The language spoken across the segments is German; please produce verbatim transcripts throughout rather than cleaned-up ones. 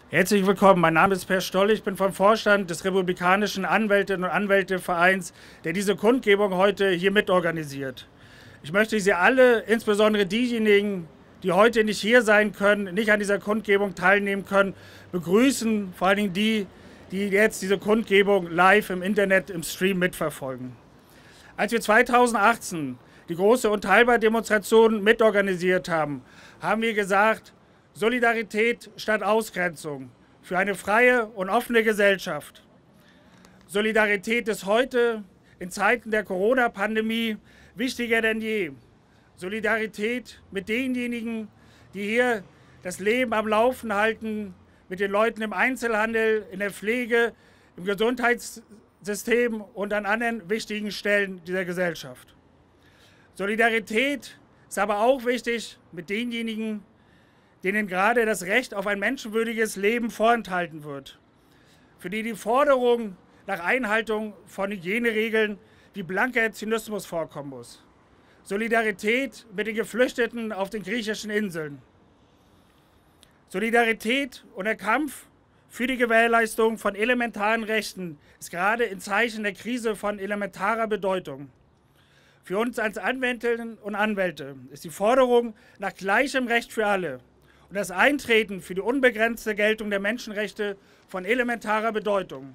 Herzlich willkommen, mein Name ist Per Stoll, ich bin vom Vorstand des Republikanischen Anwältinnen und Anwältevereins, der diese Kundgebung heute hier mitorganisiert. Ich möchte Sie alle, insbesondere diejenigen, die heute nicht hier sein können, nicht an dieser Kundgebung teilnehmen können, begrüßen, vor allen Dingen die, die jetzt diese Kundgebung live im Internet, im Stream mitverfolgen. Als wir zweitausendachtzehn die große Unteilbar-Demonstration mitorganisiert haben, haben wir gesagt, Solidarität statt Ausgrenzung für eine freie und offene Gesellschaft. Solidarität ist heute in Zeiten der Corona-Pandemie wichtiger denn je. Solidarität mit denjenigen, die hier das Leben am Laufen halten, mit den Leuten im Einzelhandel, in der Pflege, im Gesundheitssystem und an anderen wichtigen Stellen dieser Gesellschaft. Solidarität ist aber auch wichtig mit denjenigen, denen gerade das Recht auf ein menschenwürdiges Leben vorenthalten wird, für die die Forderung nach Einhaltung von Hygieneregeln wie blanker Zynismus vorkommen muss. Solidarität mit den Geflüchteten auf den griechischen Inseln. Solidarität und der Kampf für die Gewährleistung von elementaren Rechten ist gerade in Zeichen der Krise von elementarer Bedeutung. Für uns als Anwältinnen und Anwälte ist die Forderung nach gleichem Recht für alle und das Eintreten für die unbegrenzte Geltung der Menschenrechte von elementarer Bedeutung.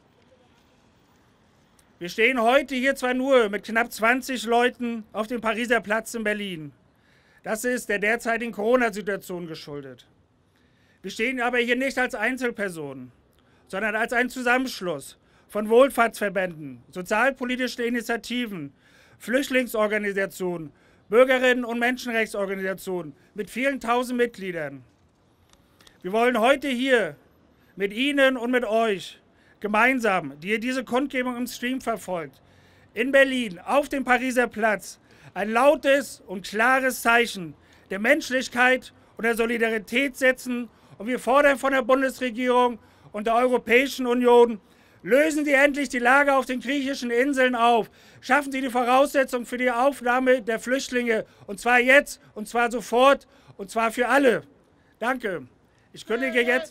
Wir stehen heute hier zwar nur mit knapp zwanzig Leuten auf dem Pariser Platz in Berlin. Das ist der derzeitigen Corona-Situation geschuldet. Wir stehen aber hier nicht als Einzelpersonen, sondern als ein Zusammenschluss von Wohlfahrtsverbänden, sozialpolitischen Initiativen, Flüchtlingsorganisationen, Bürgerinnen- und Menschenrechtsorganisationen mit vielen tausend Mitgliedern. Wir wollen heute hier mit Ihnen und mit euch gemeinsam, die ihr diese Kundgebung im Stream verfolgt, in Berlin auf dem Pariser Platz ein lautes und klares Zeichen der Menschlichkeit und der Solidarität setzen. Und wir fordern von der Bundesregierung und der Europäischen Union: Lösen Sie endlich die Lage auf den griechischen Inseln auf. Schaffen Sie die Voraussetzungen für die Aufnahme der Flüchtlinge. Und zwar jetzt, und zwar sofort, und zwar für alle. Danke. Ich kündige jetzt.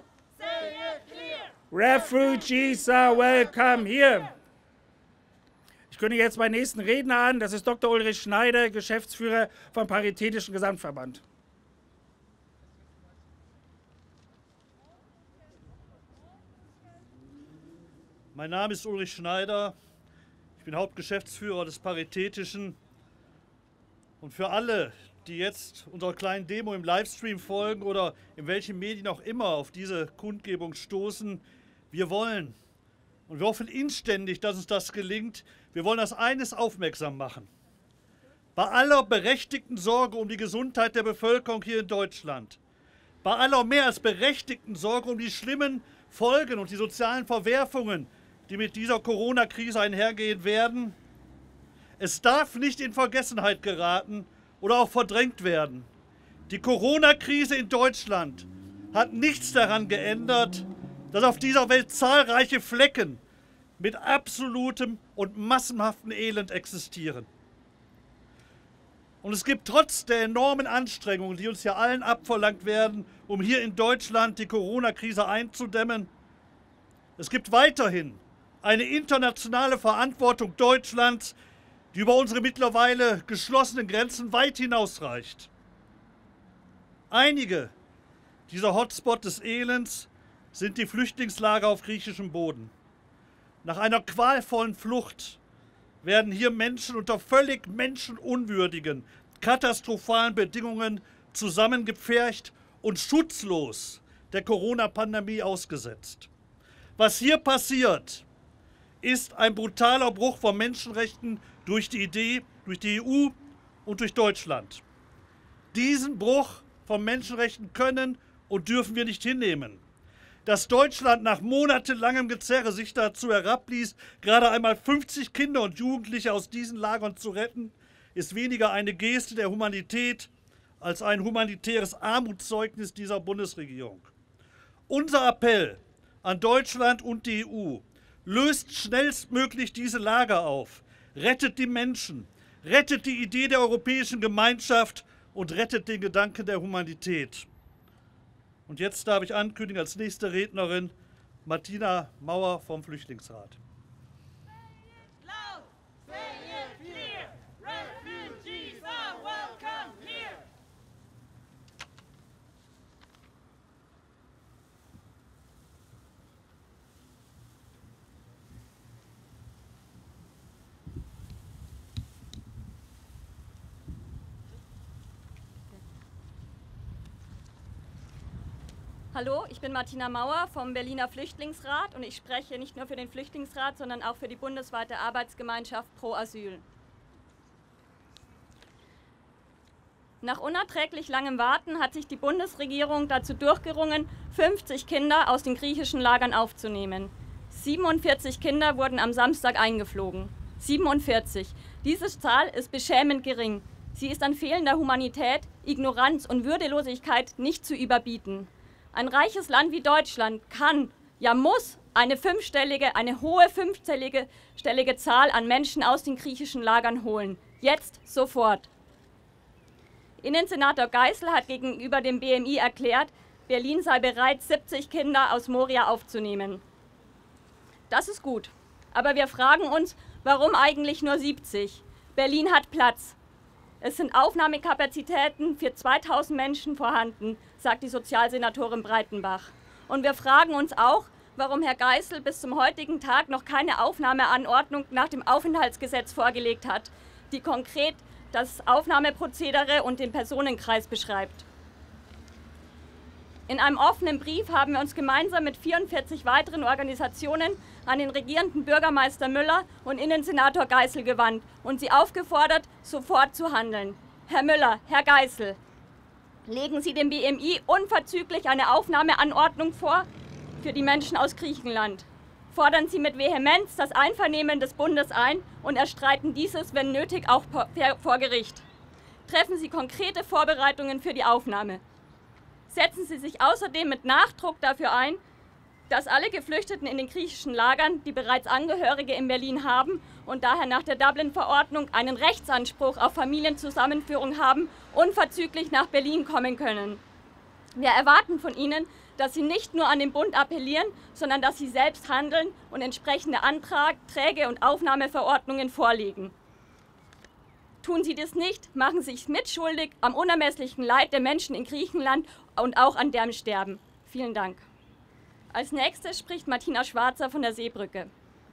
Refugees are welcome here. Ich kündige jetzt meinen nächsten Redner an. Das ist Doktor Ulrich Schneider, Geschäftsführer vom Paritätischen Gesamtverband. Mein Name ist Ulrich Schneider, ich bin Hauptgeschäftsführer des Paritätischen, und für alle, die jetzt unserer kleinen Demo im Livestream folgen oder in welchen Medien auch immer auf diese Kundgebung stoßen, wir wollen und wir hoffen inständig, dass uns das gelingt, wir wollen das eines aufmerksam machen. Bei aller berechtigten Sorge um die Gesundheit der Bevölkerung hier in Deutschland, bei aller mehr als berechtigten Sorge um die schlimmen Folgen und die sozialen Verwerfungen, die mit dieser Corona-Krise einhergehen werden. Es darf nicht in Vergessenheit geraten oder auch verdrängt werden. Die Corona-Krise in Deutschland hat nichts daran geändert, dass auf dieser Welt zahlreiche Flecken mit absolutem und massenhaftem Elend existieren. Und es gibt trotz der enormen Anstrengungen, die uns ja allen abverlangt werden, um hier in Deutschland die Corona-Krise einzudämmen, es gibt weiterhin eine internationale Verantwortung Deutschlands, die über unsere mittlerweile geschlossenen Grenzen weit hinausreicht. Einige dieser Hotspots des Elends sind die Flüchtlingslager auf griechischem Boden. Nach einer qualvollen Flucht werden hier Menschen unter völlig menschenunwürdigen, katastrophalen Bedingungen zusammengepfercht und schutzlos der Corona-Pandemie ausgesetzt. Was hier passiert, ist ein brutaler Bruch von Menschenrechten durch die Idee, durch die E U und durch Deutschland. Diesen Bruch von Menschenrechten können und dürfen wir nicht hinnehmen. Dass Deutschland nach monatelangem Gezerre sich dazu herabließ, gerade einmal fünfzig Kinder und Jugendliche aus diesen Lagern zu retten, ist weniger eine Geste der Humanität als ein humanitäres Armutszeugnis dieser Bundesregierung. Unser Appell an Deutschland und die E U: Löst schnellstmöglich diese Lager auf, rettet die Menschen, rettet die Idee der europäischen Gemeinschaft und rettet den Gedanken der Humanität. Und jetzt darf ich ankündigen als nächste Rednerin Martina Mauer vom Flüchtlingsrat. Hallo, ich bin Martina Mauer vom Berliner Flüchtlingsrat und ich spreche nicht nur für den Flüchtlingsrat, sondern auch für die bundesweite Arbeitsgemeinschaft Pro Asyl. Nach unerträglich langem Warten hat sich die Bundesregierung dazu durchgerungen, fünfzig Kinder aus den griechischen Lagern aufzunehmen. siebenundvierzig Kinder wurden am Samstag eingeflogen. siebenundvierzig. Diese Zahl ist beschämend gering. Sie ist an fehlender Humanität, Ignoranz und Würdelosigkeit nicht zu überbieten. Ein reiches Land wie Deutschland kann, ja muss, eine fünfstellige, eine hohe fünfstellige stellige Zahl an Menschen aus den griechischen Lagern holen. Jetzt, sofort. Innensenator Geisel hat gegenüber dem B M I erklärt, Berlin sei bereit, siebzig Kinder aus Moria aufzunehmen. Das ist gut. Aber wir fragen uns, warum eigentlich nur siebzig? Berlin hat Platz. Es sind Aufnahmekapazitäten für zweitausend Menschen vorhanden, sagt die Sozialsenatorin Breitenbach. Und wir fragen uns auch, warum Herr Geisel bis zum heutigen Tag noch keine Aufnahmeanordnung nach dem Aufenthaltsgesetz vorgelegt hat, die konkret das Aufnahmeprozedere und den Personenkreis beschreibt. In einem offenen Brief haben wir uns gemeinsam mit vierundvierzig weiteren Organisationen an den regierenden Bürgermeister Müller und Innensenator Geisel gewandt und sie aufgefordert, sofort zu handeln. Herr Müller, Herr Geisel, legen Sie dem B M I unverzüglich eine Aufnahmeanordnung vor für die Menschen aus Griechenland. Fordern Sie mit Vehemenz das Einvernehmen des Bundes ein und erstreiten dieses, wenn nötig, auch vor Gericht. Treffen Sie konkrete Vorbereitungen für die Aufnahme. Setzen Sie sich außerdem mit Nachdruck dafür ein, dass alle Geflüchteten in den griechischen Lagern, die bereits Angehörige in Berlin haben und daher nach der Dublin-Verordnung einen Rechtsanspruch auf Familienzusammenführung haben, unverzüglich nach Berlin kommen können. Wir erwarten von Ihnen, dass Sie nicht nur an den Bund appellieren, sondern dass Sie selbst handeln und entsprechende Anträge und Aufnahmeverordnungen vorlegen. Tun Sie das nicht, machen Sie sich mitschuldig am unermesslichen Leid der Menschen in Griechenland und auch an deren Sterben. Vielen Dank. Als nächstes spricht Martina Schwarzer von der Seebrücke.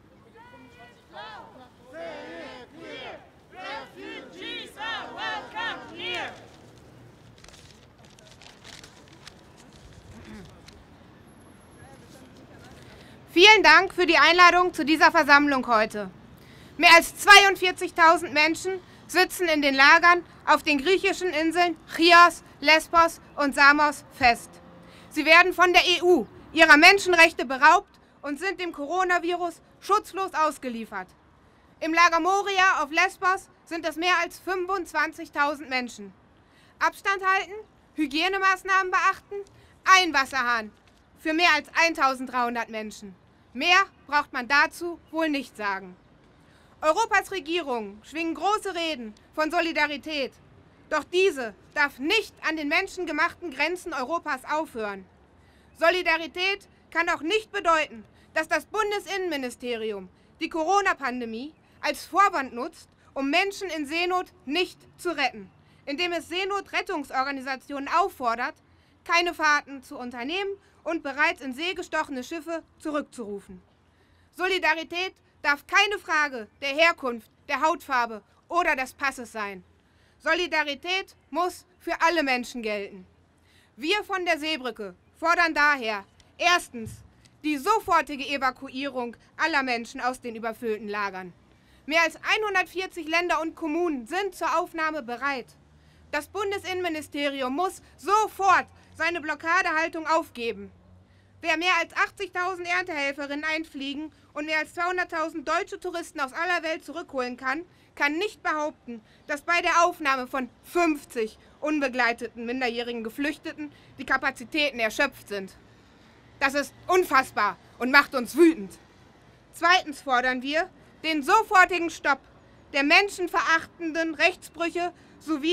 Vielen Dank für die Einladung zu dieser Versammlung heute. Mehr als zweiundvierzigtausend Menschen sitzen in den Lagern auf den griechischen Inseln Chios, Lesbos und Samos fest. Sie werden von der E U ihrer Menschenrechte beraubt und sind dem Coronavirus schutzlos ausgeliefert. Im Lager Moria auf Lesbos sind es mehr als fünfundzwanzigtausend Menschen. Abstand halten, Hygienemaßnahmen beachten, ein Wasserhahn für mehr als eintausenddreihundert Menschen. Mehr braucht man dazu wohl nicht sagen. Europas Regierungen schwingen große Reden von Solidarität. Doch diese darf nicht an den menschengemachten Grenzen Europas aufhören. Solidarität kann auch nicht bedeuten, dass das Bundesinnenministerium die Corona-Pandemie als Vorwand nutzt, um Menschen in Seenot nicht zu retten, indem es Seenotrettungsorganisationen auffordert, keine Fahrten zu unternehmen und bereits in See gestochene Schiffe zurückzurufen. Solidarität darf keine Frage der Herkunft, der Hautfarbe oder des Passes sein. Solidarität muss für alle Menschen gelten. Wir von der Seebrücke fordern daher erstens die sofortige Evakuierung aller Menschen aus den überfüllten Lagern. Mehr als hundertvierzig Länder und Kommunen sind zur Aufnahme bereit. Das Bundesinnenministerium muss sofort seine Blockadehaltung aufgeben. Wer mehr als achtzigtausend Erntehelferinnen einfliegen und mehr als zweihunderttausend deutsche Touristen aus aller Welt zurückholen kann, kann nicht behaupten, dass bei der Aufnahme von fünfzig unbegleiteten minderjährigen Geflüchteten die Kapazitäten erschöpft sind. Das ist unfassbar und macht uns wütend. Zweitens fordern wir den sofortigen Stopp der menschenverachtenden Rechtsbrüche sowie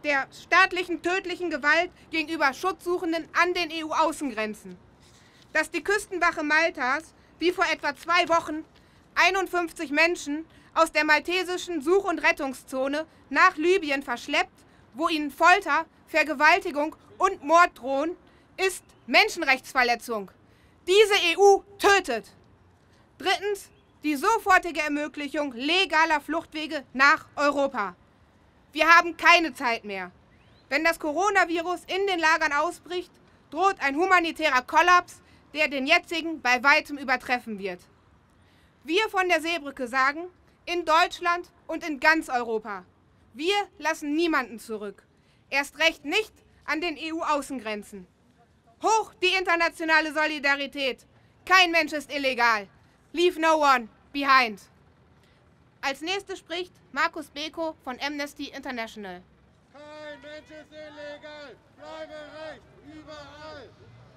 der staatlichen tödlichen Gewalt gegenüber Schutzsuchenden an den E U-Außengrenzen. Dass die Küstenwache Maltas, wie vor etwa zwei Wochen, einundfünfzig Menschen aus der maltesischen Such- und Rettungszone nach Libyen verschleppt, wo ihnen Folter, Vergewaltigung und Mord drohen, ist Menschenrechtsverletzung. Diese E U tötet. Drittens, die sofortige Ermöglichung legaler Fluchtwege nach Europa. Wir haben keine Zeit mehr. Wenn das Coronavirus in den Lagern ausbricht, droht ein humanitärer Kollaps, der den jetzigen bei weitem übertreffen wird. Wir von der Seebrücke sagen, in Deutschland und in ganz Europa, wir lassen niemanden zurück. Erst recht nicht an den E U-Außengrenzen. Hoch die internationale Solidarität. Kein Mensch ist illegal. Leave no one behind. Als nächstes spricht Markus Beko von Amnesty International. Kein Mensch ist illegal. Bleibe recht. Überall.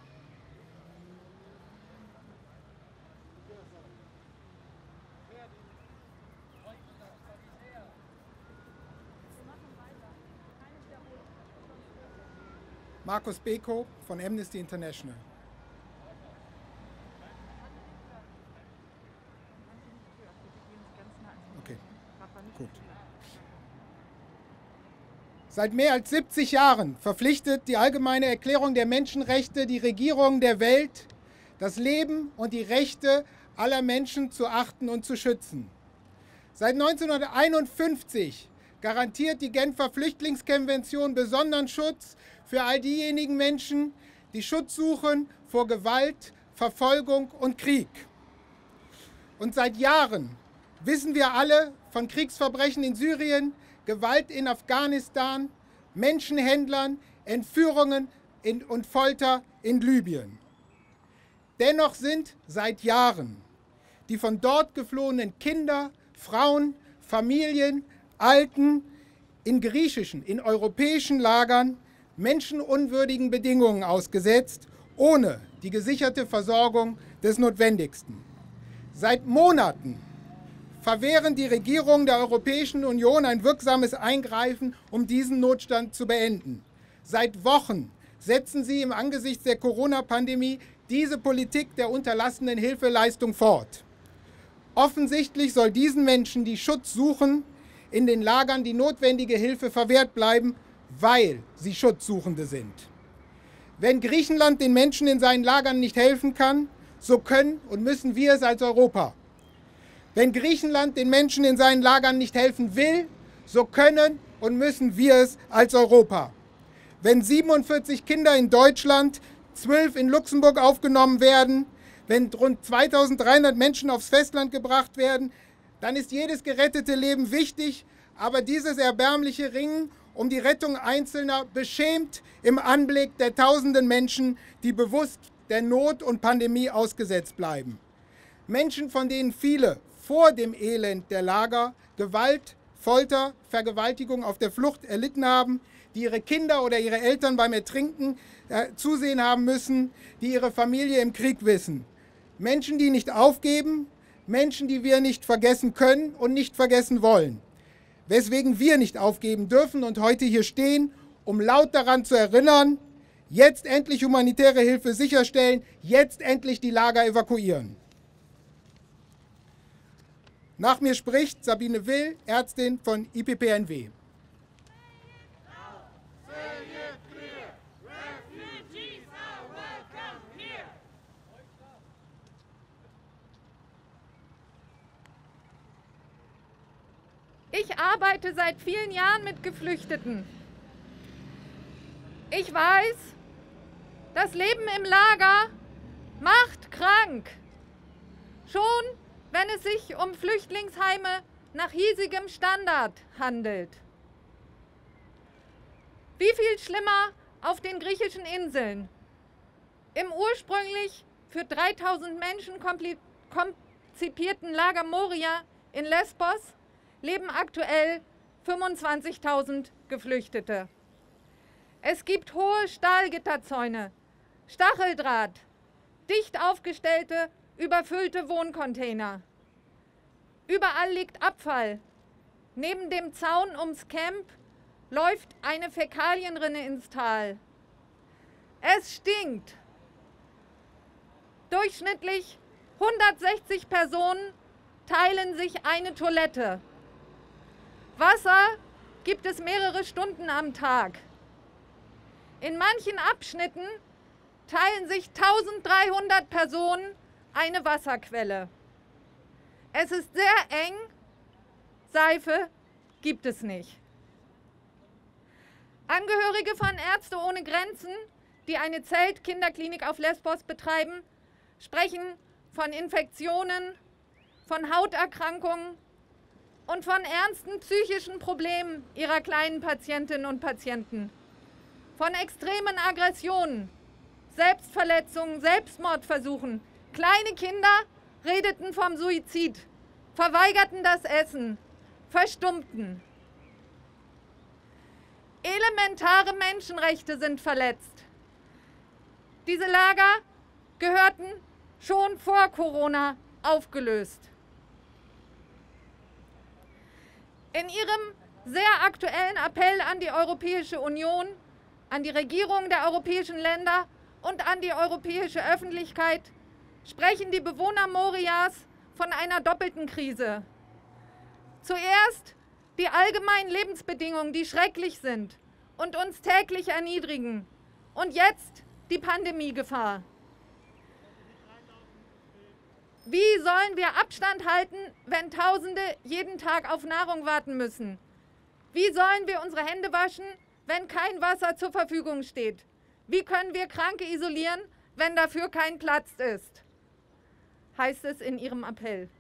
Markus Beko von Amnesty International. Okay, gut. Seit mehr als siebzig Jahren verpflichtet die Allgemeine Erklärung der Menschenrechte die Regierungen der Welt, das Leben und die Rechte aller Menschen zu achten und zu schützen. Seit neunzehnhunderteinundfünfzig garantiert die Genfer Flüchtlingskonvention besonderen Schutz für all diejenigen Menschen, die Schutz suchen vor Gewalt, Verfolgung und Krieg. Und seit Jahren wissen wir alle von Kriegsverbrechen in Syrien, Gewalt in Afghanistan, Menschenhändlern, Entführungen in, und Folter in Libyen. Dennoch sind seit Jahren die von dort geflohenen Kinder, Frauen, Familien, Alten in griechischen, in europäischen Lagern menschenunwürdigen Bedingungen ausgesetzt, ohne die gesicherte Versorgung des Notwendigsten. Seit Monaten verwehren die Regierungen der Europäischen Union ein wirksames Eingreifen, um diesen Notstand zu beenden. Seit Wochen setzen sie im Angesicht der Corona-Pandemie diese Politik der unterlassenen Hilfeleistung fort. Offensichtlich soll diesen Menschen, die Schutz suchen, in den Lagern die notwendige Hilfe verwehrt bleiben, weil sie Schutzsuchende sind. Wenn Griechenland den Menschen in seinen Lagern nicht helfen kann, so können und müssen wir es als Europa. Wenn Griechenland den Menschen in seinen Lagern nicht helfen will, so können und müssen wir es als Europa. Wenn siebenundvierzig Kinder in Deutschland, zwölf in Luxemburg aufgenommen werden, wenn rund zweitausenddreihundert Menschen aufs Festland gebracht werden, dann ist jedes gerettete Leben wichtig, aber dieses erbärmliche Ringen um die Rettung Einzelner beschämt im Anblick der tausenden Menschen, die bewusst der Not und Pandemie ausgesetzt bleiben. Menschen, von denen viele vor dem Elend der Lager Gewalt, Folter, Vergewaltigung auf der Flucht erlitten haben, die ihre Kinder oder ihre Eltern beim Ertrinken äh, zusehen haben müssen, die ihre Familie im Krieg wissen. Menschen, die nicht aufgeben, Menschen, die wir nicht vergessen können und nicht vergessen wollen. Weswegen wir nicht aufgeben dürfen und heute hier stehen, um laut daran zu erinnern, jetzt endlich humanitäre Hilfe sicherstellen, jetzt endlich die Lager evakuieren. Nach mir spricht Sabine Will, Ärztin von I P P N W. Ich arbeite seit vielen Jahren mit Geflüchteten. Ich weiß, das Leben im Lager macht krank. Schon wenn es sich um Flüchtlingsheime nach hiesigem Standard handelt. Wie viel schlimmer auf den griechischen Inseln. Im ursprünglich für dreitausend Menschen konzipierten Lager Moria in Lesbos leben aktuell fünfundzwanzigtausend Geflüchtete. Es gibt hohe Stahlgitterzäune, Stacheldraht, dicht aufgestellte, überfüllte Wohncontainer. Überall liegt Abfall. Neben dem Zaun ums Camp läuft eine Fäkalienrinne ins Tal. Es stinkt. Durchschnittlich hundertsechzig Personen teilen sich eine Toilette. Wasser gibt es mehrere Stunden am Tag. In manchen Abschnitten teilen sich eintausenddreihundert Personen eine Wasserquelle. Es ist sehr eng, Seife gibt es nicht. Angehörige von Ärzte ohne Grenzen, die eine Zelt-Kinderklinik auf Lesbos betreiben, sprechen von Infektionen, von Hauterkrankungen und von ernsten psychischen Problemen ihrer kleinen Patientinnen und Patienten, von extremen Aggressionen, Selbstverletzungen, Selbstmordversuchen. Kleine Kinder redeten vom Suizid, verweigerten das Essen, verstummten. Elementare Menschenrechte sind verletzt. Diese Lager gehörten schon vor Corona aufgelöst. In ihrem sehr aktuellen Appell an die Europäische Union, an die Regierungen der europäischen Länder und an die europäische Öffentlichkeit sprechen die Bewohner Morias von einer doppelten Krise. Zuerst die allgemeinen Lebensbedingungen, die schrecklich sind und uns täglich erniedrigen. Und jetzt die Pandemiegefahr. Wie sollen wir Abstand halten, wenn Tausende jeden Tag auf Nahrung warten müssen? Wie sollen wir unsere Hände waschen, wenn kein Wasser zur Verfügung steht? Wie können wir Kranke isolieren, wenn dafür kein Platz ist? Heißt es in ihrem Appell.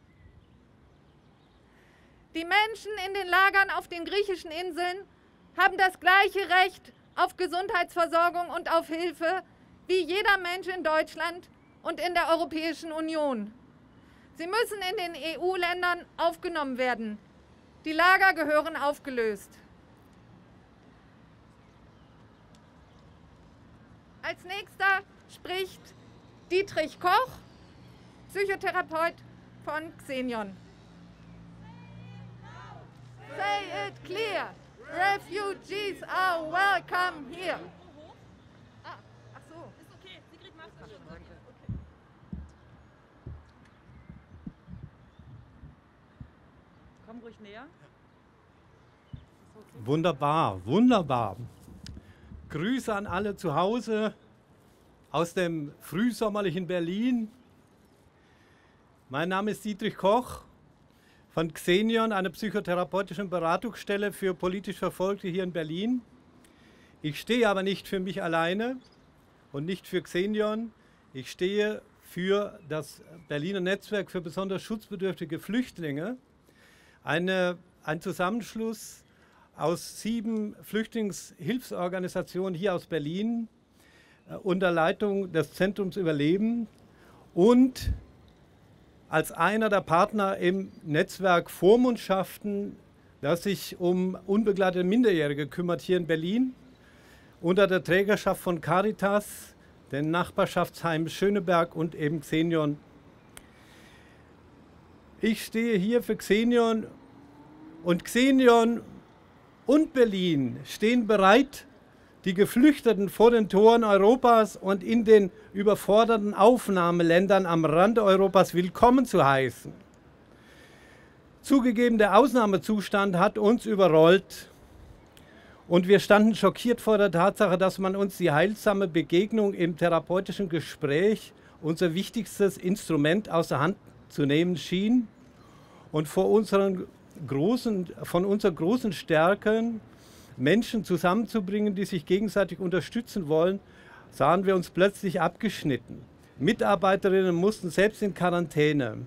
Die Menschen in den Lagern auf den griechischen Inseln haben das gleiche Recht auf Gesundheitsversorgung und auf Hilfe wie jeder Mensch in Deutschland und in der Europäischen Union. Sie müssen in den E U-Ländern aufgenommen werden. Die Lager gehören aufgelöst. Als nächster spricht Dietrich Koch, Psychotherapeut von Xenion. Say it clear, refugees are welcome here. Ah, ach so. Ist okay, Sie kriegt Maske. Danke. Okay. Komm ruhig näher. Wunderbar, wunderbar. Grüße an alle zu Hause aus dem frühsommerlichen Berlin. Mein Name ist Dietrich Koch von Xenion, einer psychotherapeutischen Beratungsstelle für politisch Verfolgte hier in Berlin. Ich stehe aber nicht für mich alleine und nicht für Xenion. Ich stehe für das Berliner Netzwerk für besonders schutzbedürftige Flüchtlinge, eine, ein Zusammenschluss aus sieben Flüchtlingshilfsorganisationen hier aus Berlin äh, unter Leitung des Zentrums Überleben und als einer der Partner im Netzwerk Vormundschaften, das sich um unbegleitete Minderjährige kümmert hier in Berlin, unter der Trägerschaft von Caritas, den Nachbarschaftsheim Schöneberg und eben Xenion. Ich stehe hier für Xenion und Xenion und Berlin stehen bereit, die Geflüchteten vor den Toren Europas und in den überforderten Aufnahmeländern am Rande Europas willkommen zu heißen. Zugegeben, der Ausnahmezustand hat uns überrollt und wir standen schockiert vor der Tatsache, dass man uns die heilsame Begegnung im therapeutischen Gespräch, unser wichtigstes Instrument, aus der Hand zu nehmen schien und vor unseren großen, von unseren großen Stärken, Menschen zusammenzubringen, die sich gegenseitig unterstützen wollen, sahen wir uns plötzlich abgeschnitten. Mitarbeiterinnen mussten selbst in Quarantäne.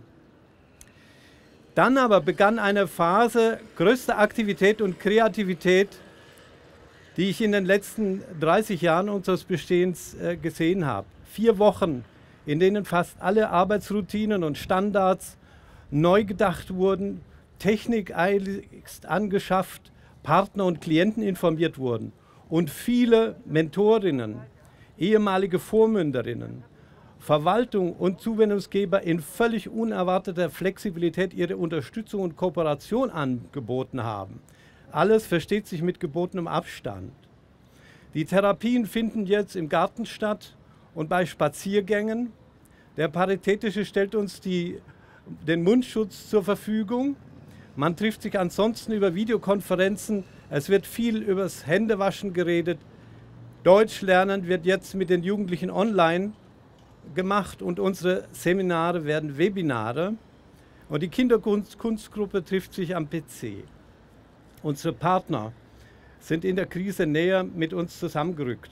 Dann aber begann eine Phase größter Aktivität und Kreativität, die ich in den letzten dreißig Jahren unseres Bestehens äh, gesehen habe. Vier Wochen, in denen fast alle Arbeitsroutinen und Standards neu gedacht wurden, Technik eiligst angeschafft, Partner und Klienten informiert wurden und viele Mentorinnen, ehemalige Vormünderinnen, Verwaltung und Zuwendungsgeber in völlig unerwarteter Flexibilität ihre Unterstützung und Kooperation angeboten haben. Alles versteht sich mit gebotenem Abstand. Die Therapien finden jetzt im Garten statt und bei Spaziergängen. Der Paritätische stellt uns die, den Mundschutz zur Verfügung. Man trifft sich ansonsten über Videokonferenzen. Es wird viel übers Händewaschen geredet. Deutsch lernen wird jetzt mit den Jugendlichen online gemacht und unsere Seminare werden Webinare. Und die Kinderkunstgruppe trifft sich am P C. Unsere Partner sind in der Krise näher mit uns zusammengerückt.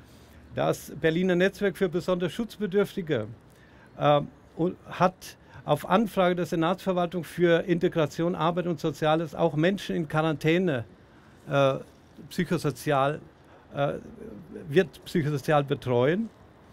Das Berliner Netzwerk für besonders Schutzbedürftige äh, hat auf Anfrage der Senatsverwaltung für Integration, Arbeit und Soziales auch Menschen in Quarantäne äh, psychosozial, äh, wird psychosozial betreuen.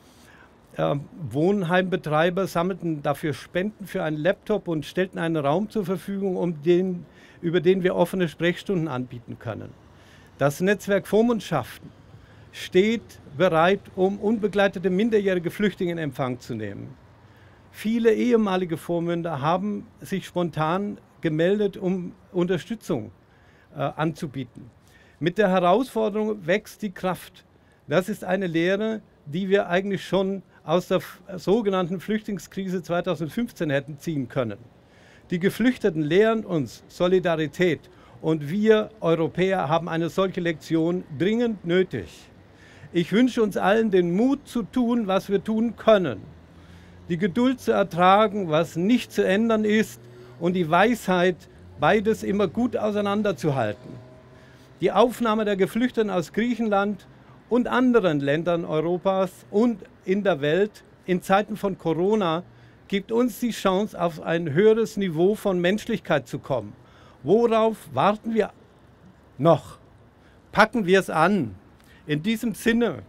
Äh, Wohnheimbetreiber sammelten dafür Spenden für einen Laptop und stellten einen Raum zur Verfügung, um den, über den wir offene Sprechstunden anbieten können. Das Netzwerk Vormundschaften steht bereit, um unbegleitete minderjährige Flüchtlinge in Empfang zu nehmen. Viele ehemalige Vormünder haben sich spontan gemeldet, um Unterstützung äh, anzubieten. Mit der Herausforderung wächst die Kraft. Das ist eine Lehre, die wir eigentlich schon aus der sogenannten Flüchtlingskrise zweitausendfünfzehn hätten ziehen können. Die Geflüchteten lehren uns Solidarität und wir Europäer haben eine solche Lektion dringend nötig. Ich wünsche uns allen den Mut zu tun, was wir tun können, die Geduld zu ertragen, was nicht zu ändern ist und die Weisheit, beides immer gut auseinanderzuhalten. Die Aufnahme der Geflüchteten aus Griechenland und anderen Ländern Europas und in der Welt in Zeiten von Corona gibt uns die Chance, auf ein höheres Niveau von Menschlichkeit zu kommen. Worauf warten wir noch? Packen wir es an. In diesem Sinne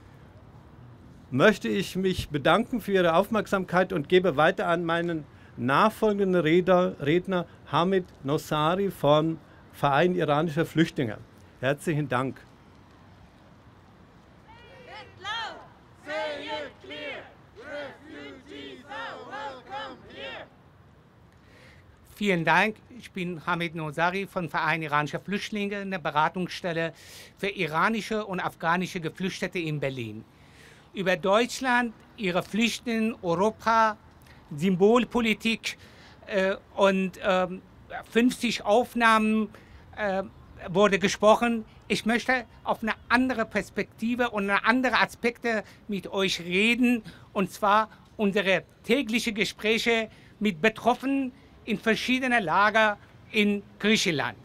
möchte ich mich bedanken für Ihre Aufmerksamkeit und gebe weiter an meinen nachfolgenden Redner, Redner Hamid Nosari vom Verein iranischer Flüchtlinge. Herzlichen Dank. Vielen Dank. Ich bin Hamid Nosari von Verein iranischer Flüchtlinge, eine Beratungsstelle für iranische und afghanische Geflüchtete in Berlin. Über Deutschland, ihre Pflichten, Europa, Symbolpolitik äh, und äh, fünfzig Aufnahmen äh, wurde gesprochen. Ich möchte auf eine andere Perspektive und eine andere Aspekte mit euch reden, und zwar unsere täglichen Gespräche mit Betroffenen in verschiedenen Lager in Griechenland.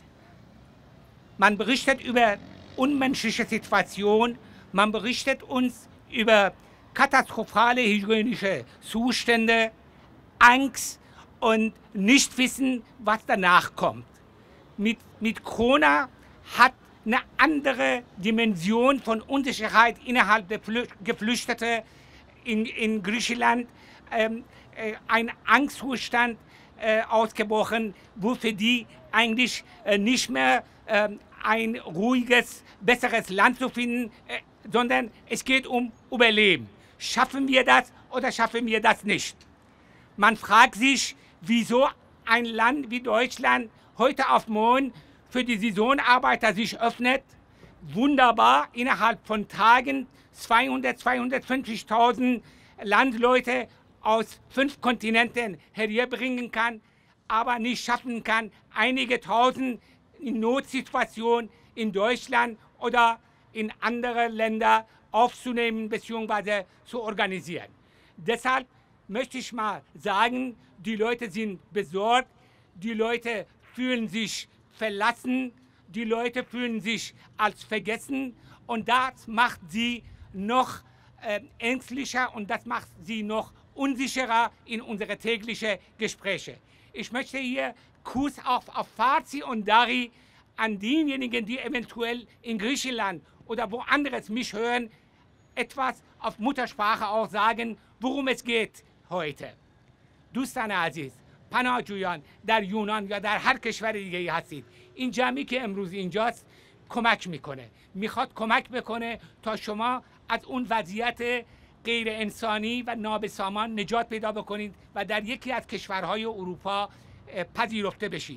Man berichtet über unmenschliche Situationen, man berichtet uns über katastrophale hygienische Zustände, Angst und nicht wissen, was danach kommt. Mit, mit Corona hat eine andere Dimension von Unsicherheit innerhalb der Geflüchteten in, in Griechenland, ähm, äh, ein Angstzustand äh, ausgebrochen, wo für die eigentlich äh, nicht mehr äh, ein ruhiges, besseres Land zu finden, äh, sondern es geht um Überleben. Schaffen wir das oder schaffen wir das nicht? Man fragt sich, wieso ein Land wie Deutschland heute auf morgen für die Saisonarbeiter sich öffnet, wunderbar innerhalb von Tagen zweihundert, zweihundertfünfzigtausend Landleute aus fünf Kontinenten herbringen kann, aber nicht schaffen kann, einige tausend in Notsituationen in Deutschland oder in andere Länder aufzunehmen bzw. zu organisieren. Deshalb möchte ich mal sagen, die Leute sind besorgt, die Leute fühlen sich verlassen, die Leute fühlen sich als vergessen, und das macht sie noch äh, ängstlicher und das macht sie noch unsicherer in unsere täglichen Gespräche. Ich möchte hier Kuss auf, auf Farsi und Dari an diejenigen, die eventuell in Griechenland oder woanders mich hören, etwas auf Muttersprache auch sagen, worum es geht heute. دوستان عزیز، پناهجویان در یونان یا در هر کشور دیگه‌ای هستید، این جمعی که امروز اینجاست کمک میکنه، میخواد کمک بکنه تا شما از اون وضعیت غیر انسانی و نابسامان نجات پیدا بکنید و در یکی از کشورهای اروپا پذیرفته بشید.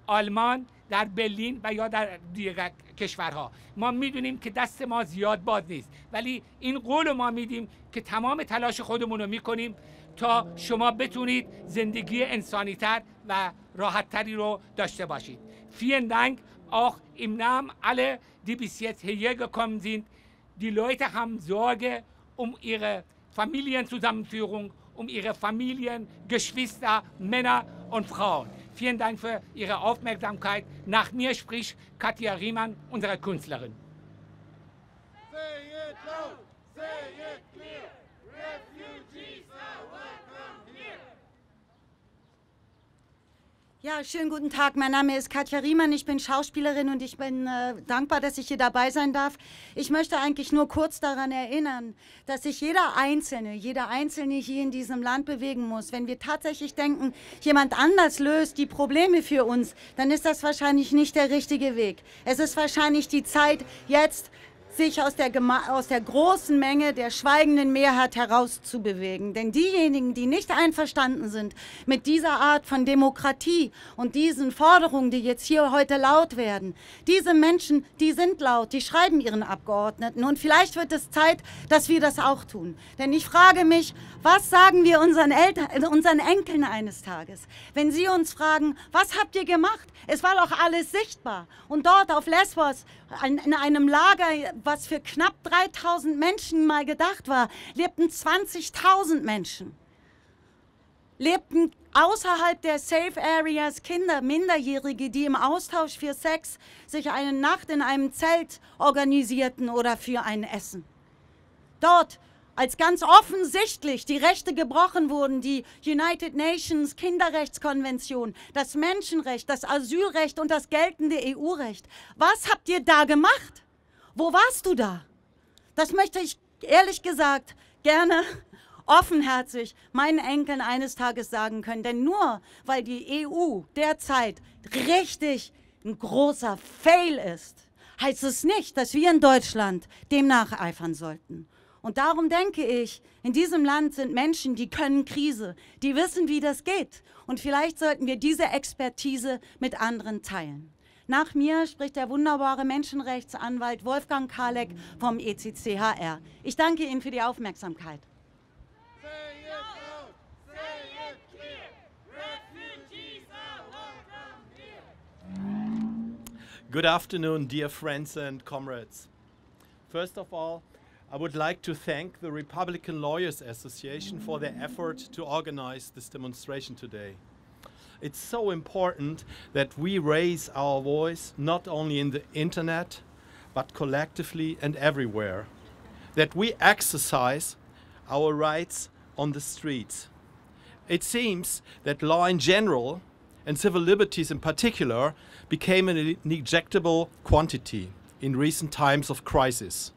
آلمان، در برلین و یا در دیگر کشورها. ما میدونیم که دست ما زیاد باز نیست، ولی این قول ما میدیم که تمام تلاش خودمون رو میکنیم تا شما بتونید زندگی انسانی‌تر و راحت‌تری رو dاشته باشید. Vielen Dank auch im Namen aller, die bis jetzt hierher gekommen sind. Die Leute haben Sorge um ihre Familienzusammenführung, um ihre Familien, Geschwister, Männer und Frauen. Vielen Dank für Ihre Aufmerksamkeit. Nach mir spricht Katja Riemann, unsere Künstlerin. Say it loud, say it clear. Refugees are welcome here. Ja, schönen guten Tag. Mein Name ist Katja Riemann. Ich bin Schauspielerin und ich bin äh, dankbar, dass ich hier dabei sein darf. Ich möchte eigentlich nur kurz daran erinnern, dass sich jeder Einzelne, jeder Einzelne hier in diesem Land bewegen muss. Wenn wir tatsächlich denken, jemand anders löst die Probleme für uns, dann ist das wahrscheinlich nicht der richtige Weg. Es ist wahrscheinlich die Zeit, jetzt sich aus der, aus der großen Menge der schweigenden Mehrheit herauszubewegen. Denn diejenigen, die nicht einverstanden sind mit dieser Art von Demokratie und diesen Forderungen, die jetzt hier heute laut werden, diese Menschen, die sind laut, die schreiben ihren Abgeordneten. Und vielleicht wird es Zeit, dass wir das auch tun. Denn ich frage mich, was sagen wir unseren, Eltern, unseren Enkeln eines Tages? Wenn sie uns fragen, was habt ihr gemacht? Es war doch alles sichtbar. Und dort auf Lesbos, in einem Lager, was für knapp dreitausend Menschen mal gedacht war, lebten zwanzigtausend Menschen. Lebten außerhalb der Safe Areas Kinder, Minderjährige, die im Austausch für Sex sich eine Nacht in einem Zelt organisierten oder für ein Essen. Dort, als ganz offensichtlich die Rechte gebrochen wurden, die United Nations Kinderrechtskonvention, das Menschenrecht, das Asylrecht und das geltende E U-Recht. Was habt ihr da gemacht? Wo warst du da? Das möchte ich ehrlich gesagt gerne offenherzig meinen Enkeln eines Tages sagen können. Denn nur weil die E U derzeit richtig ein großer Fail ist, heißt es nicht, dass wir in Deutschland dem nacheifern sollten. Und darum denke ich, in diesem Land sind Menschen, die können Krise, die wissen, wie das geht. Und vielleicht sollten wir diese Expertise mit anderen teilen. Nach mir spricht der wunderbare Menschenrechtsanwalt Wolfgang Karleck vom E C C H R. Ich danke Ihnen für die Aufmerksamkeit. Good afternoon, dear friends and comrades. First of all, I would like to thank the Republican Lawyers Association for their effort to organize this demonstration today. It's so important that we raise our voice not only in the internet, but collectively and everywhere. That we exercise our rights on the streets. It seems that law in general and civil liberties in particular became a neglectable quantity in recent times of crisis.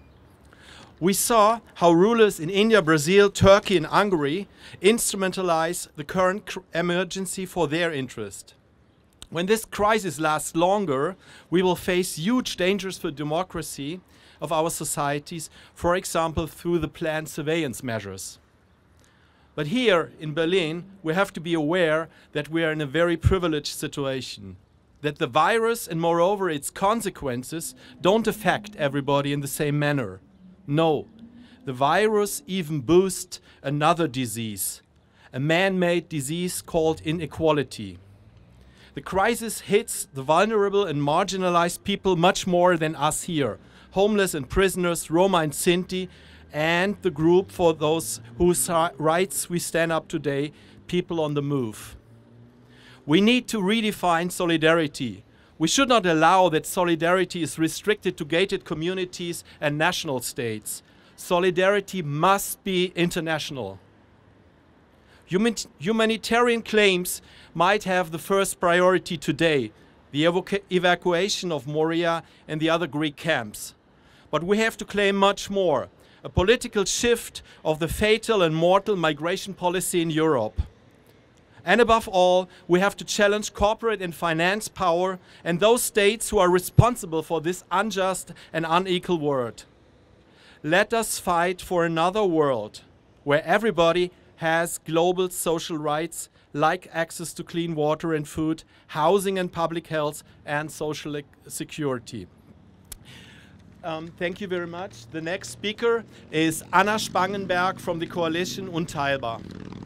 We saw how rulers in India, Brazil, Turkey and Hungary instrumentalize the current emergency for their interest. When this crisis lasts longer, we will face huge dangers for democracy of our societies, for example, through the planned surveillance measures. But here in Berlin, we have to be aware that we are in a very privileged situation, that the virus and moreover its consequences don't affect everybody in the same manner. No, the virus even boosts another disease, a man-made disease called inequality. The crisis hits the vulnerable and marginalized people much more than us here, homeless and prisoners, Roma and Sinti, and the group for those whose rights we stand up today, people on the move. We need to redefine solidarity. We should not allow that solidarity is restricted to gated communities and national states. Solidarity must be international. Human humanitarian claims might have the first priority today, the evacu evacuation of Moria and the other Greek camps. But we have to claim much more, a political shift of the fatal and mortal migration policy in Europe. And above all, we have to challenge corporate and finance power and those states who are responsible for this unjust and unequal world. Let us fight for another world where everybody has global social rights like access to clean water and food, housing and public health, and social security. Um, thank you very much. The next speaker is Anna Spangenberg from the coalition Unteilbar.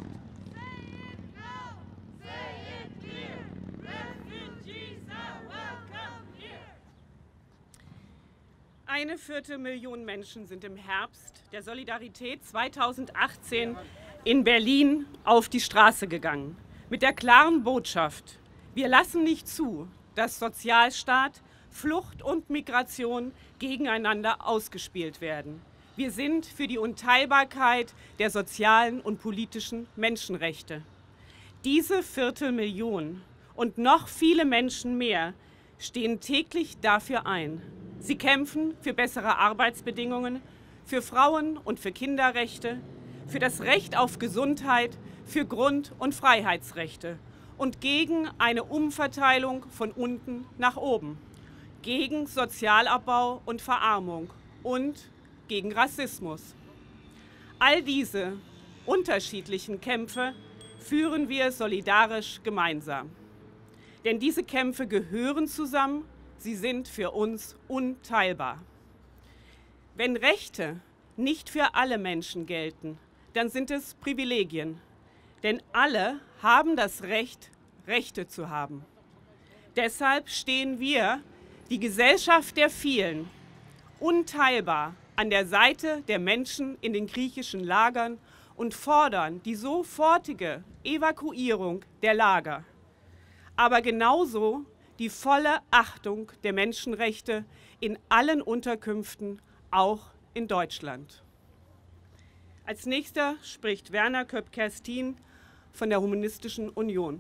Eine Viertelmillion Menschen sind im Herbst der Solidarität zweitausendachtzehn in Berlin auf die Straße gegangen. Mit der klaren Botschaft: Wir lassen nicht zu, dass Sozialstaat, Flucht und Migration gegeneinander ausgespielt werden. Wir sind für die Unteilbarkeit der sozialen und politischen Menschenrechte. Diese Viertelmillion und noch viele Menschen mehr stehen täglich dafür ein. Sie kämpfen für bessere Arbeitsbedingungen, für Frauen- und für Kinderrechte, für das Recht auf Gesundheit, für Grund- und Freiheitsrechte und gegen eine Umverteilung von unten nach oben, gegen Sozialabbau und Verarmung und gegen Rassismus. All diese unterschiedlichen Kämpfe führen wir solidarisch gemeinsam. Denn diese Kämpfe gehören zusammen. Sie sind für uns unteilbar. Wenn Rechte nicht für alle Menschen gelten, dann sind es Privilegien. Denn alle haben das Recht, Rechte zu haben. Deshalb stehen wir, die Gesellschaft der Vielen, unteilbar an der Seite der Menschen in den griechischen Lagern und fordern die sofortige Evakuierung der Lager. Aber genauso die volle Achtung der Menschenrechte in allen Unterkünften, auch in Deutschland. Als nächster spricht Werner Köpp-Kerstin von der Humanistischen Union.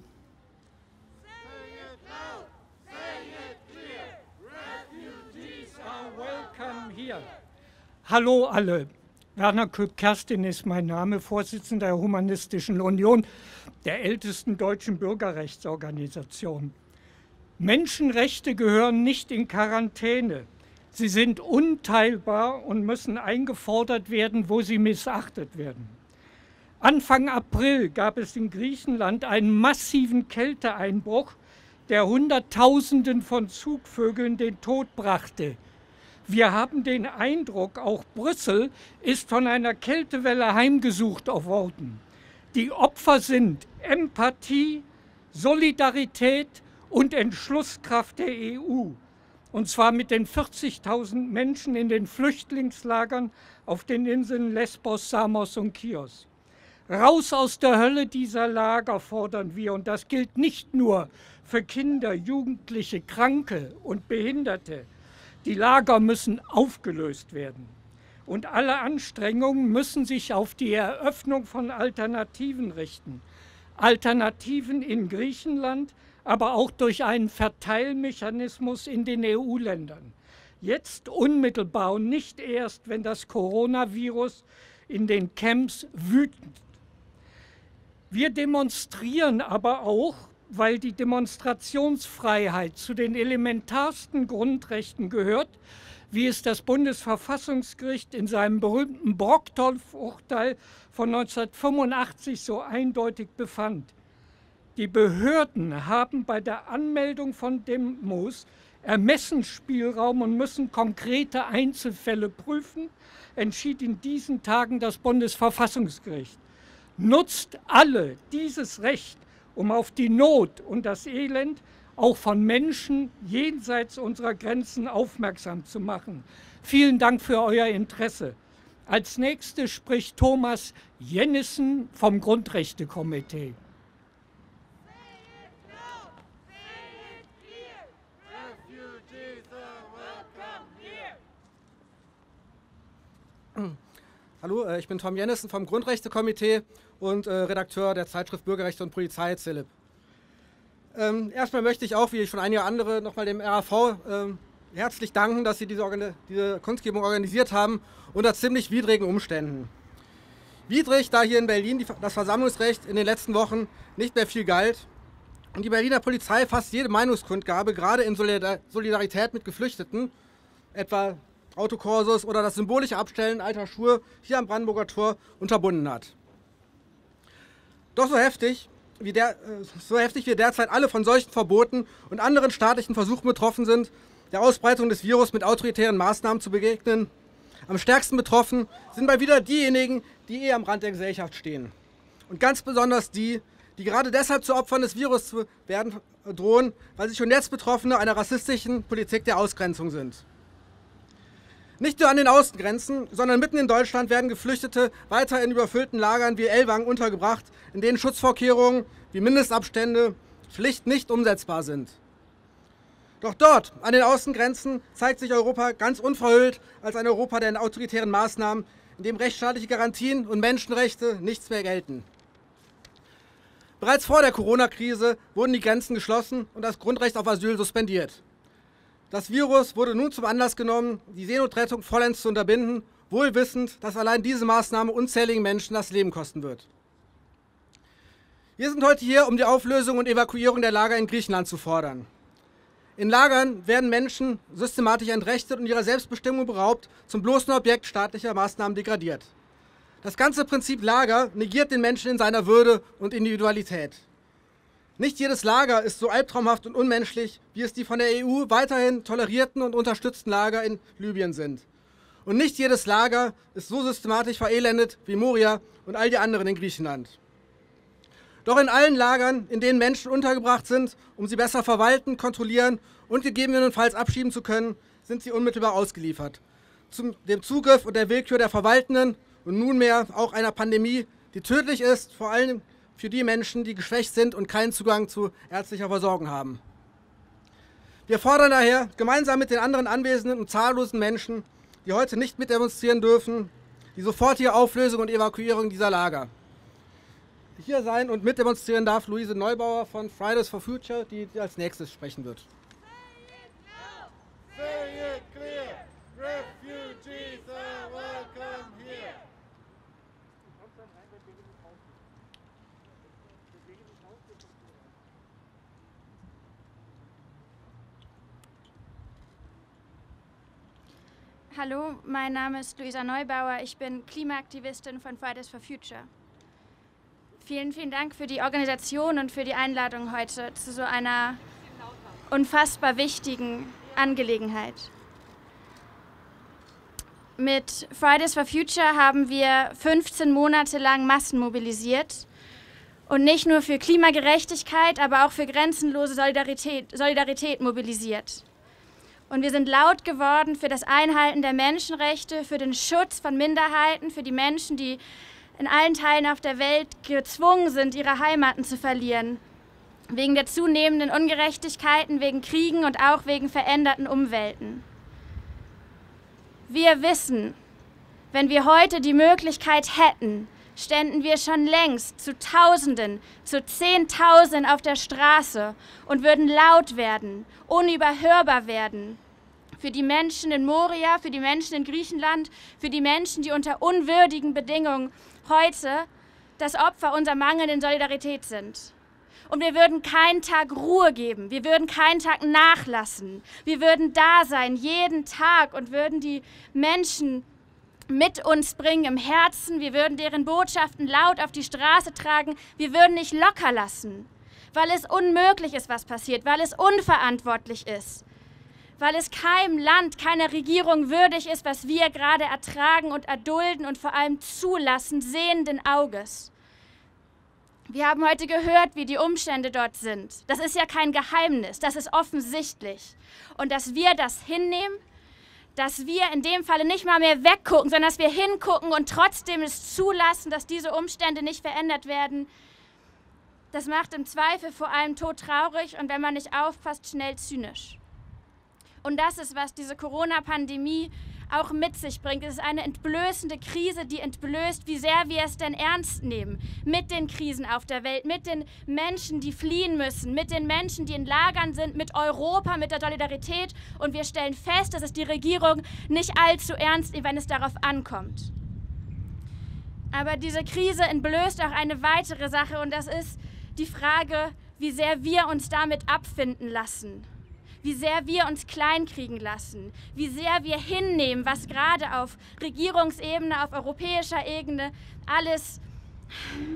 Hallo alle. Werner Köpp-Kerstin ist mein Name, Vorsitzender der Humanistischen Union, der ältesten deutschen Bürgerrechtsorganisation. Menschenrechte gehören nicht in Quarantäne. Sie sind unteilbar und müssen eingefordert werden, wo sie missachtet werden. Anfang April gab es in Griechenland einen massiven Kälteeinbruch, der Hunderttausenden von Zugvögeln den Tod brachte. Wir haben den Eindruck, auch Brüssel ist von einer Kältewelle heimgesucht worden. Die Opfer sind Empathie, Solidarität und Entschlusskraft der E U. Und zwar mit den vierzigtausend Menschen in den Flüchtlingslagern auf den Inseln Lesbos, Samos und Chios. Raus aus der Hölle dieser Lager fordern wir, und das gilt nicht nur für Kinder, Jugendliche, Kranke und Behinderte. Die Lager müssen aufgelöst werden. Und alle Anstrengungen müssen sich auf die Eröffnung von Alternativen richten. Alternativen in Griechenland, aber auch durch einen Verteilmechanismus in den E U-Ländern. Jetzt unmittelbar und nicht erst, wenn das Coronavirus in den Camps wütend. Wir demonstrieren aber auch, weil die Demonstrationsfreiheit zu den elementarsten Grundrechten gehört, wie es das Bundesverfassungsgericht in seinem berühmten Brokdorf-Urteil von neunzehnhundertfünfundachtzig so eindeutig befand. Die Behörden haben bei der Anmeldung von Demos Ermessensspielraum und müssen konkrete Einzelfälle prüfen, entschied in diesen Tagen das Bundesverfassungsgericht. Nutzt alle dieses Recht, um auf die Not und das Elend auch von Menschen jenseits unserer Grenzen aufmerksam zu machen. Vielen Dank für euer Interesse. Als nächstes spricht Thomas Jennissen vom Grundrechtekomitee. Hallo, ich bin Tom Jennissen vom Grundrechtekomitee und äh, Redakteur der Zeitschrift Bürgerrechte und Polizei, Zillip. Ähm, erstmal möchte ich auch, wie schon einige andere, nochmal dem R A V ähm, herzlich danken, dass sie diese, Organ diese Kundgebung organisiert haben unter ziemlich widrigen Umständen. Widrig, da hier in Berlin die, das Versammlungsrecht in den letzten Wochen nicht mehr viel galt und die Berliner Polizei fast jede Meinungskundgabe, gerade in Solidar Solidarität mit Geflüchteten, etwa Autokorsos oder das symbolische Abstellen alter Schuhe hier am Brandenburger Tor unterbunden hat. Doch so heftig, wie der, äh, so heftig wie derzeit alle von solchen Verboten und anderen staatlichen Versuchen betroffen sind, der Ausbreitung des Virus mit autoritären Maßnahmen zu begegnen, am stärksten betroffen sind mal wieder diejenigen, die eh am Rand der Gesellschaft stehen. Und ganz besonders die, die gerade deshalb zu Opfern des Virus zu werden drohen, weil sie schon jetzt Betroffene einer rassistischen Politik der Ausgrenzung sind. Nicht nur an den Außengrenzen, sondern mitten in Deutschland werden Geflüchtete weiter in überfüllten Lagern wie Ellwangen untergebracht, in denen Schutzvorkehrungen wie Mindestabstände, Pflicht nicht umsetzbar sind. Doch dort, an den Außengrenzen, zeigt sich Europa ganz unverhüllt als ein Europa der autoritären Maßnahmen, in dem rechtsstaatliche Garantien und Menschenrechte nichts mehr gelten. Bereits vor der Corona-Krise wurden die Grenzen geschlossen und das Grundrecht auf Asyl suspendiert. Das Virus wurde nun zum Anlass genommen, die Seenotrettung vollends zu unterbinden, wohl wissend, dass allein diese Maßnahme unzähligen Menschen das Leben kosten wird. Wir sind heute hier, um die Auflösung und Evakuierung der Lager in Griechenland zu fordern. In Lagern werden Menschen systematisch entrechtet und ihrer Selbstbestimmung beraubt, zum bloßen Objekt staatlicher Maßnahmen degradiert. Das ganze Prinzip Lager negiert den Menschen in seiner Würde und Individualität. Nicht jedes Lager ist so albtraumhaft und unmenschlich, wie es die von der E U weiterhin tolerierten und unterstützten Lager in Libyen sind. Und nicht jedes Lager ist so systematisch verelendet wie Moria und all die anderen in Griechenland. Doch in allen Lagern, in denen Menschen untergebracht sind, um sie besser verwalten, kontrollieren und gegebenenfalls abschieben zu können, sind sie unmittelbar ausgeliefert. Zum dem Zugriff und der Willkür der Verwaltenden und nunmehr auch einer Pandemie, die tödlich ist, vor allem für die Menschen, die geschwächt sind und keinen Zugang zu ärztlicher Versorgung haben. Wir fordern daher gemeinsam mit den anderen anwesenden und zahllosen Menschen, die heute nicht mitdemonstrieren dürfen, die sofortige Auflösung und Evakuierung dieser Lager. Hier sein und mitdemonstrieren darf Luise Neubauer von Fridays for Future, die als nächstes sprechen wird. Say it clear, refugees are welcome here. Hallo, mein Name ist Luisa Neubauer, ich bin Klimaaktivistin von Fridays for Future. Vielen, vielen Dank für die Organisation und für die Einladung heute zu so einer unfassbar wichtigen Angelegenheit. Mit Fridays for Future haben wir fünfzehn Monate lang Massen mobilisiert und nicht nur für Klimagerechtigkeit, aber auch für grenzenlose Solidarität, Solidarität mobilisiert. Und wir sind laut geworden für das Einhalten der Menschenrechte, für den Schutz von Minderheiten, für die Menschen, die in allen Teilen auf der Welt gezwungen sind, ihre Heimaten zu verlieren. Wegen der zunehmenden Ungerechtigkeiten, wegen Kriegen und auch wegen veränderten Umwelten. Wir wissen, wenn wir heute die Möglichkeit hätten, ständen wir schon längst zu Tausenden, zu Zehntausenden auf der Straße und würden laut werden, unüberhörbar werden. Für die Menschen in Moria, für die Menschen in Griechenland, für die Menschen, die unter unwürdigen Bedingungen heute das Opfer unserer mangelnden Solidarität sind. Und wir würden keinen Tag Ruhe geben, wir würden keinen Tag nachlassen. Wir würden da sein, jeden Tag und würden die Menschen mit uns bringen im Herzen. Wir würden deren Botschaften laut auf die Straße tragen. Wir würden nicht locker lassen, weil es unmöglich ist, was passiert, weil es unverantwortlich ist. Weil es keinem Land, keiner Regierung würdig ist, was wir gerade ertragen und erdulden und vor allem zulassen, sehenden Auges. Wir haben heute gehört, wie die Umstände dort sind. Das ist ja kein Geheimnis, das ist offensichtlich. Und dass wir das hinnehmen, dass wir in dem Falle nicht mal mehr weggucken, sondern dass wir hingucken und trotzdem es zulassen, dass diese Umstände nicht verändert werden, das macht im Zweifel vor allem todtraurig und wenn man nicht aufpasst, schnell zynisch. Und das ist, was diese Corona-Pandemie auch mit sich bringt. Es ist eine entblößende Krise, die entblößt, wie sehr wir es denn ernst nehmen. Mit den Krisen auf der Welt, mit den Menschen, die fliehen müssen, mit den Menschen, die in Lagern sind, mit Europa, mit der Solidarität. Und wir stellen fest, dass es die Regierung nicht allzu ernst nimmt, wenn es darauf ankommt. Aber diese Krise entblößt auch eine weitere Sache und das ist die Frage, wie sehr wir uns damit abfinden lassen. Wie sehr wir uns kleinkriegen lassen, wie sehr wir hinnehmen, was gerade auf Regierungsebene, auf europäischer Ebene alles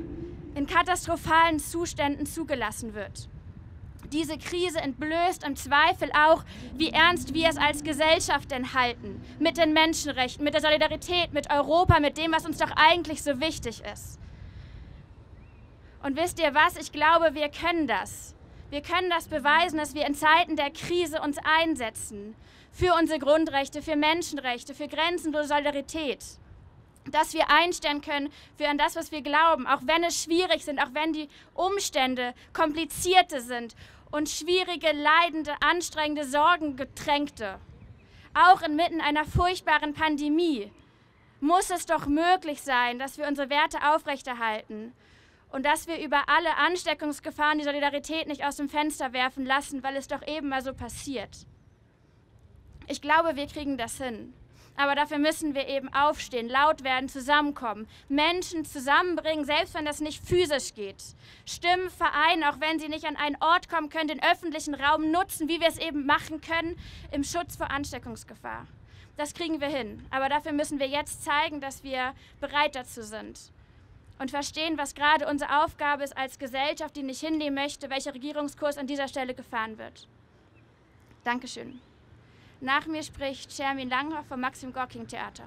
in katastrophalen Zuständen zugelassen wird. Diese Krise entblößt im Zweifel auch, wie ernst wir es als Gesellschaft denn halten, mit den Menschenrechten, mit der Solidarität, mit Europa, mit dem, was uns doch eigentlich so wichtig ist. Und wisst ihr was? Ich glaube, wir können das. Wir können das beweisen, dass wir in Zeiten der Krise uns einsetzen für unsere Grundrechte, für Menschenrechte, für grenzenlose Solidarität. Dass wir einstehen können für an das, was wir glauben, auch wenn es schwierig sind, auch wenn die Umstände komplizierte sind und schwierige, leidende, anstrengende, sorgengetränkte. Auch inmitten einer furchtbaren Pandemie muss es doch möglich sein, dass wir unsere Werte aufrechterhalten und dass wir über alle Ansteckungsgefahren die Solidarität nicht aus dem Fenster werfen lassen, weil es doch eben mal so passiert. Ich glaube, wir kriegen das hin. Aber dafür müssen wir eben aufstehen, laut werden, zusammenkommen, Menschen zusammenbringen, selbst wenn das nicht physisch geht. Stimmen vereinen, auch wenn sie nicht an einen Ort kommen können, den öffentlichen Raum nutzen, wie wir es eben machen können, im Schutz vor Ansteckungsgefahr. Das kriegen wir hin. Aber dafür müssen wir jetzt zeigen, dass wir bereit dazu sind. Und verstehen, was gerade unsere Aufgabe ist als Gesellschaft, die nicht hinnehmen möchte, welcher Regierungskurs an dieser Stelle gefahren wird. Dankeschön. Nach mir spricht Shermin Langhoff vom Maxim Gorki Theater.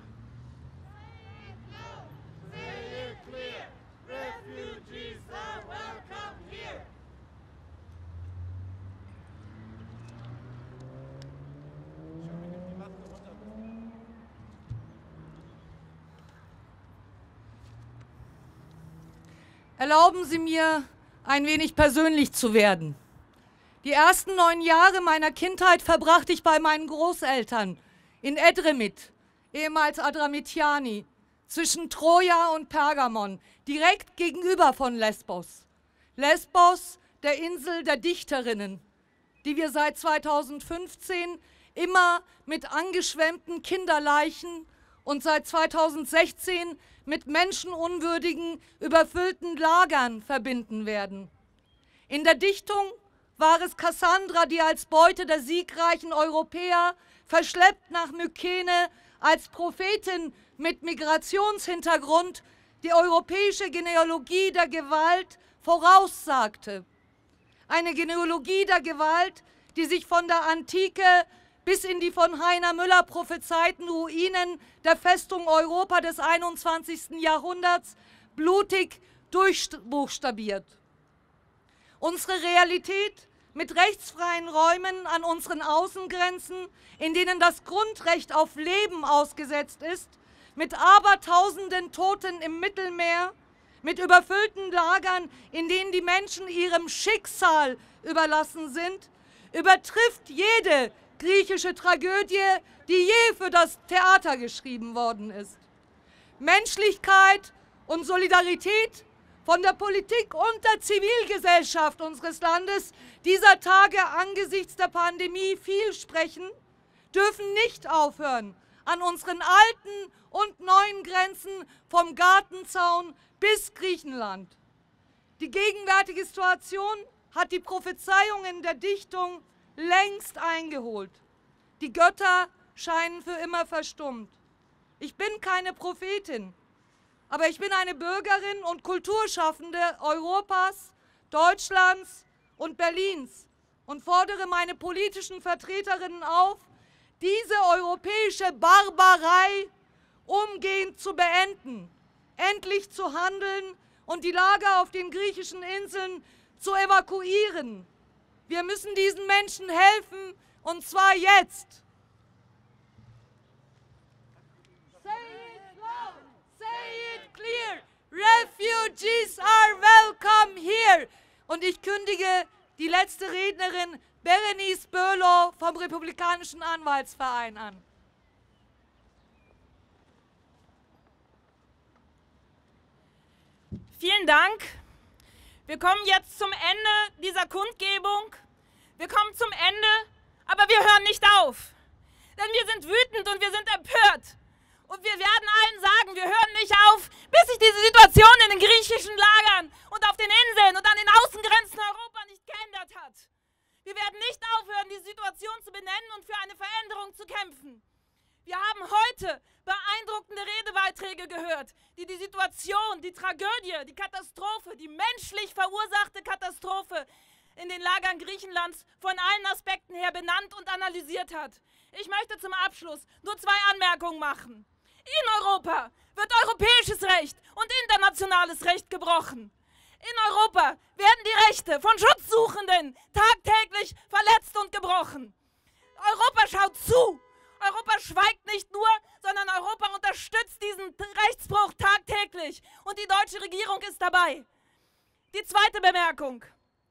Erlauben Sie mir, ein wenig persönlich zu werden. Die ersten neun Jahre meiner Kindheit verbrachte ich bei meinen Großeltern in Edremit, ehemals Adramitiani, zwischen Troja und Pergamon, direkt gegenüber von Lesbos. Lesbos, der Insel der Dichterinnen, die wir seit zweitausendfünfzehn immer mit angeschwemmten Kinderleichen und seit zweitausendsechzehn mit menschenunwürdigen, überfüllten Lagern verbinden werden. In der Dichtung war es Cassandra, die als Beute der siegreichen Europäer, verschleppt nach Mykene, als Prophetin mit Migrationshintergrund, die europäische Genealogie der Gewalt voraussagte. Eine Genealogie der Gewalt, die sich von der Antike bis in die von Heiner Müller prophezeiten Ruinen der Festung Europa des einundzwanzigsten Jahrhunderts blutig durchbuchstabiert. Unsere Realität mit rechtsfreien Räumen an unseren Außengrenzen, in denen das Grundrecht auf Leben ausgesetzt ist, mit abertausenden Toten im Mittelmeer, mit überfüllten Lagern, in denen die Menschen ihrem Schicksal überlassen sind, übertrifft jede griechische Tragödie, die je für das Theater geschrieben worden ist. Menschlichkeit und Solidarität von der Politik und der Zivilgesellschaft unseres Landes dieser Tage angesichts der Pandemie viel sprechen, dürfen nicht aufhören, an unseren alten und neuen Grenzen vom Gartenzaun bis Griechenland. Die gegenwärtige Situation hat die Prophezeiungen der Dichtung längst eingeholt. Die Götter scheinen für immer verstummt. Ich bin keine Prophetin, aber ich bin eine Bürgerin und Kulturschaffende Europas, Deutschlands und Berlins und fordere meine politischen Vertreterinnen auf, diese europäische Barbarei umgehend zu beenden, endlich zu handeln und die Lager auf den griechischen Inseln zu evakuieren. Wir müssen diesen Menschen helfen, und zwar jetzt. Say it clear. Refugees are welcome here. Und ich kündige die letzte Rednerin Berenice Böhlow vom Republikanischen Anwaltsverein an. Vielen Dank. Wir kommen jetzt zum Ende dieser Kundgebung. Wir kommen zum Ende, aber wir hören nicht auf. Denn wir sind wütend und wir sind empört. Und wir werden allen sagen, wir hören nicht auf, bis sich diese Situation in den griechischen Lagern und auf den Inseln und an den Außengrenzen Europas nicht geändert hat. Wir werden nicht aufhören, die Situation zu benennen und für eine Veränderung zu kämpfen. Wir haben heute beeindruckende Redebeiträge gehört, die die Situation, die Tragödie, die Katastrophe, die menschlich verursachte Katastrophe in den Lagern Griechenlands von allen Aspekten her benannt und analysiert hat. Ich möchte zum Abschluss nur zwei Anmerkungen machen. In Europa wird europäisches Recht und internationales Recht gebrochen. In Europa werden die Rechte von Schutzsuchenden tagtäglich verletzt und gebrochen. Europa schaut zu. Europa schweigt nicht nur, sondern Europa unterstützt diesen Rechtsbruch tagtäglich. Und die deutsche Regierung ist dabei. Die zweite Bemerkung.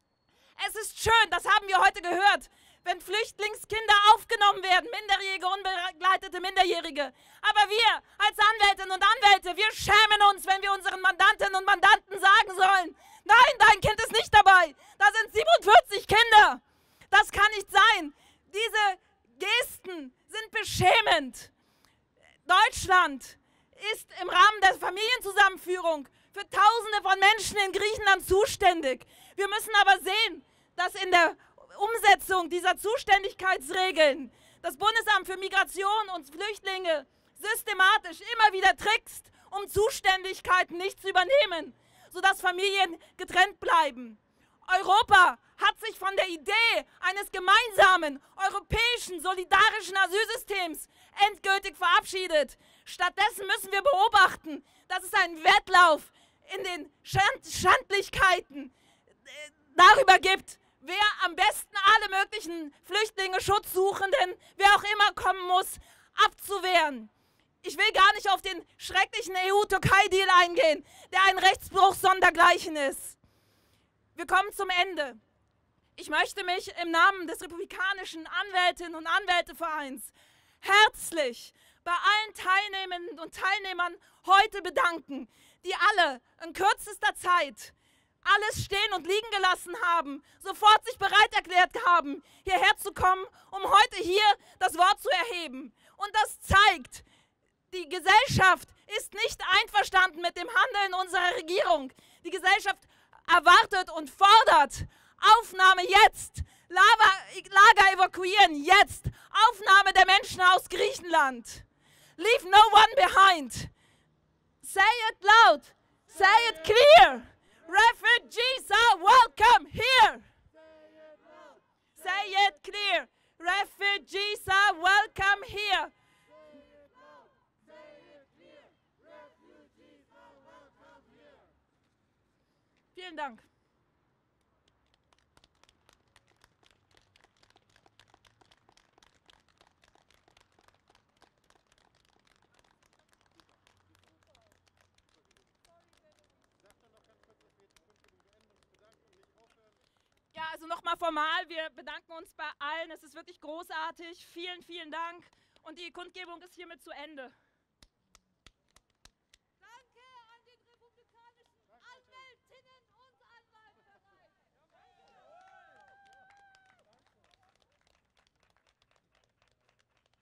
Es ist schön, das haben wir heute gehört, wenn Flüchtlingskinder aufgenommen werden, minderjährige, unbegleitete Minderjährige. Aber wir als Anwältinnen und Anwälte, wir schämen uns, wenn wir unseren Mandantinnen und Mandanten sagen sollen, nein, dein Kind ist nicht dabei, da sind siebenundvierzig Kinder. Das kann nicht sein. Diese Gesten sind beschämend. Deutschland ist im Rahmen der Familienzusammenführung für Tausende von Menschen in Griechenland zuständig. Wir müssen aber sehen, dass in der Umsetzung dieser Zuständigkeitsregeln das Bundesamt für Migration und Flüchtlinge systematisch immer wieder trickst, um Zuständigkeiten nicht zu übernehmen, sodass Familien getrennt bleiben. Europa hat sich von der Idee eines gemeinsamen, europäischen, solidarischen Asylsystems endgültig verabschiedet. Stattdessen müssen wir beobachten, dass es einen Wettlauf in den Schand Schandlichkeiten darüber gibt, wer am besten alle möglichen Flüchtlinge, Schutzsuchenden, wer auch immer kommen muss, abzuwehren. Ich will gar nicht auf den schrecklichen E U-Türkei-Deal eingehen, der ein Rechtsbruch sondergleichen ist. Wir kommen zum Ende. Ich möchte mich im Namen des Republikanischen Anwältinnen und Anwältevereins herzlich bei allen Teilnehmenden und Teilnehmern heute bedanken, die alle in kürzester Zeit alles stehen und liegen gelassen haben, sofort sich bereit erklärt haben, hierher zu kommen, um heute hier das Wort zu erheben. Und das zeigt, die Gesellschaft ist nicht einverstanden mit dem Handeln unserer Regierung. Die Gesellschaft erwartet und fordert Aufnahme jetzt, Lager evakuieren jetzt, Aufnahme der Menschen aus Griechenland. Leave no one behind. Say it loud, say it clear. Refugees are welcome here. Say it clear. Refugees are welcome here. Vielen Dank. Ja, also nochmal formal, wir bedanken uns bei allen. Es ist wirklich großartig. Vielen, vielen Dank. Und die Kundgebung ist hiermit zu Ende.